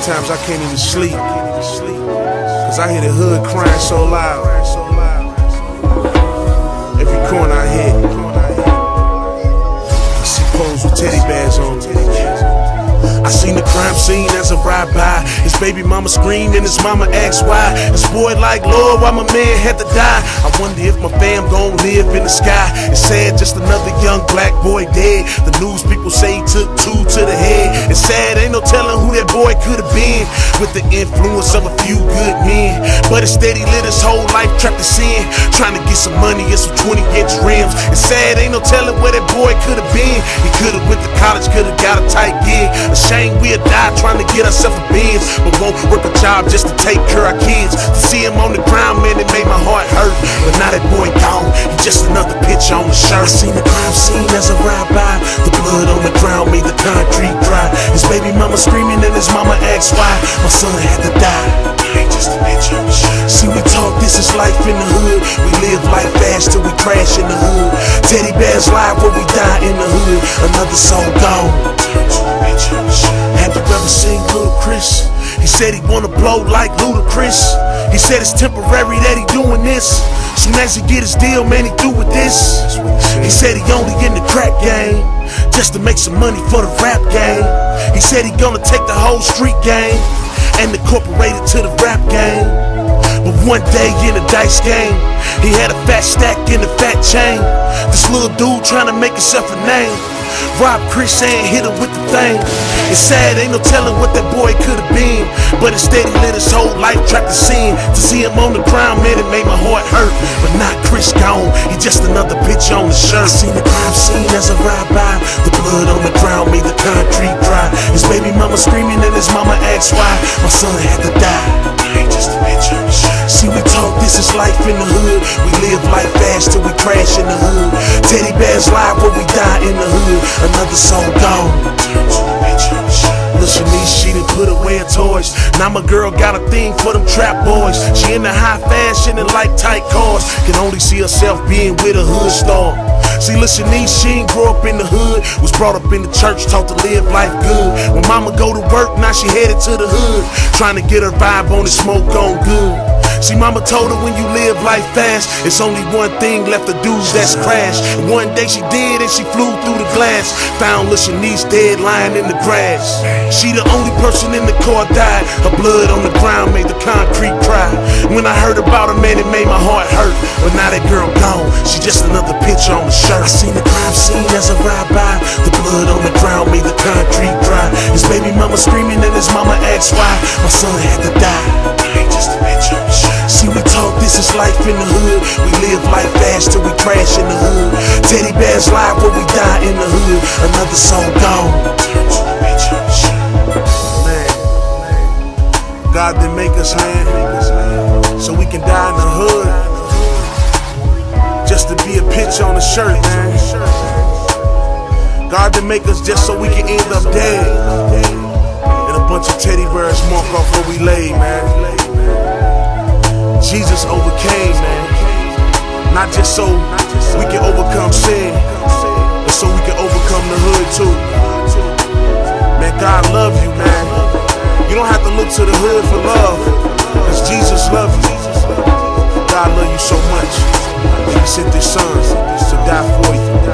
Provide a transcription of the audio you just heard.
Sometimes I can't even sleep, cause I hear the hood crying so loud. Every corner I hit, I see poles with teddy bears on. I seen the crime scene as I ride by. His baby mama screamed and his mama asked why. This boy like, Lord, why my man had to die? I wonder if my fam gon' live in the sky. It's sad, just another young black boy dead. The news people say he took 2 to the head. It's sad, ain't no telling who that boy could've been, with the influence of a few good men. But instead he lived his whole life trapped in sin, trying to get some money and some 20-inch rims. It's sad, ain't no telling where that boy could've been. He could've went to college, could've got a tight gig. Shame we'll die trying to get ourselves a Benz, but won't work a job just to take care of our kids. To see him on the ground, man, it made my heart hurt. But now that boy gone, he just another picture on the shirt. I seen the crime scene as I ride by. The blood on the ground made the concrete dry. His baby mama screaming and his mama asked why my son had to die. He ain't just a picture on the shirt. See, we talk, this is life in the hood. We live life fast till we crash in the hood. Teddy bears live where we die in the hood. Another soul gone. Have you ever seen Little Chris? He said he wanna blow like Ludacris. He said it's temporary that he doing this. Soon as he get his deal, man, he through with this. He said he only in the crack game just to make some money for the rap game. He said he gonna take the whole street game and incorporate it to the rap game. But one day in a dice game, he had a fat stack in a fat chain. This little dude trying to make himself a name. Rob Chris and hit him with the thing. It's sad, ain't no telling what that boy could've been, but instead he lived his whole life trapped in sin. To see him on the ground, man, it made my heart hurt. But not Chris gone, he just another picture on the shirt. I seen the crime scene as I ride by. The blood on the ground made the concrete dry. His baby mama screaming and his mama asked why my son had to die. He ain't just a picture on the shirt. See, we talk, this is life in the hood. We live life fast till we crash in the hood. Teddy bears live where we die in the hood. Another soul gone. Listen, she done put away her toys. Now my girl got a thing for them trap boys. She in the high fashion and like tight cars. Can only see herself being with a hood star. See, listen, she ain't grow up in the hood. Was brought up in the church, taught to live life good. When mama go to work, now she headed to the hood, trying to get her vibe on and smoke on good. See, mama told her when you live life fast, it's only one thing left to do, that's crash. And one day she did and she flew through the glass. Found Lil Shanice dead lying in the grass. She the only person in the car died. Her blood on the ground made the concrete cry. When I heard about her, man, it made my heart hurt. But now that girl gone, she just another picture on the shirt. I seen the crime scene as I ride by. The blood on the ground made the concrete dry. His baby mama screaming and his mama asked why my son had to die. He ain't just a picture on the shirt. See, we talk, this is life in the hood. We live life fast till we crash in the hood. Teddy bears live where we die in the hood. Another soul gone. Man, God didn't make us, man, so we can die in the hood, just to be a picture on the shirt, man. God didn't make us just so we can end up dead, and a bunch of teddy bears mark off where we lay, man. Jesus overcame, man, not just so we can overcome sin, but so we can overcome the hood too. Man, God love you, man. You don't have to look to the hood for love, cause Jesus loves you. God love you so much, He sent His Son to die for you.